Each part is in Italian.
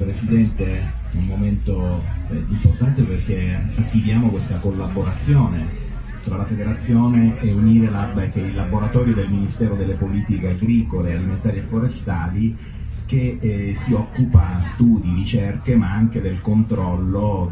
Presidente, è un momento importante perché attiviamo questa collaborazione tra la Federazione e Unirelab, che è il laboratorio del Ministero delle Politiche Agricole, Alimentari e Forestali, che si occupa studi, ricerche, ma anche del controllo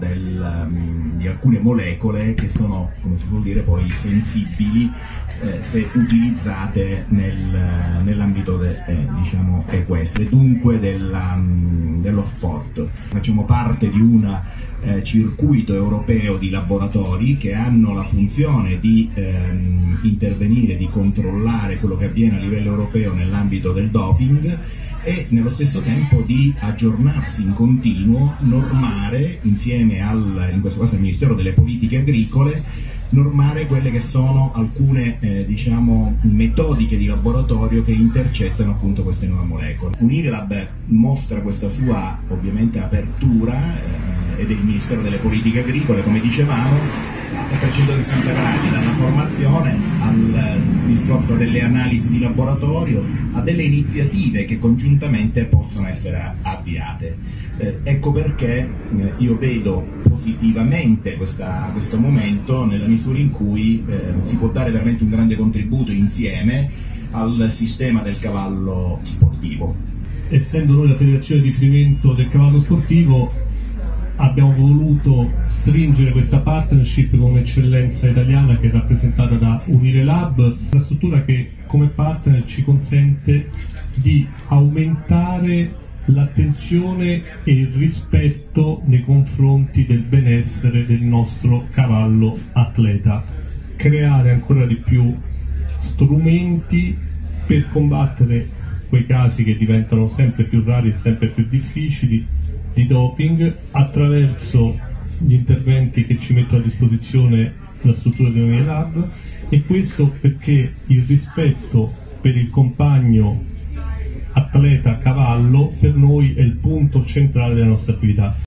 di alcune molecole che sono, come si può dire, poi sensibili se utilizzate nell'ambito diciamo equestre, dunque dello sport. Facciamo parte di un circuito europeo di laboratori che hanno la funzione di intervenire, di controllare quello che avviene a livello europeo nell'ambito del doping e nello stesso tempo di aggiornarsi in continuo, normare insieme in questo caso al Ministero delle Politiche Agricole, normare quelle che sono alcune diciamo metodiche di laboratorio che intercettano appunto queste nuove molecole. Unirelab mostra questa sua ovviamente apertura ed è il Ministero delle Politiche Agricole, come dicevamo, a 360 gradi, dalla formazione al discorso delle analisi di laboratorio a delle iniziative che congiuntamente possono essere avviate. Ecco perché io vedo positivamente questo momento, nella misura in cui si può dare veramente un grande contributo insieme al sistema del cavallo sportivo. Essendo noi la federazione di riferimento del cavallo sportivo, abbiamo voluto stringere questa partnership con un'eccellenza italiana che è rappresentata da Unirelab, una struttura che come partner ci consente di aumentare l'attenzione e il rispetto nei confronti del benessere del nostro cavallo atleta, creare ancora di più strumenti per combattere quei casi che diventano sempre più rari e sempre più difficili di doping attraverso gli interventi che ci mette a disposizione la struttura di Unirelab, e questo perché il rispetto per il compagno atleta cavallo per noi è il punto centrale della nostra attività.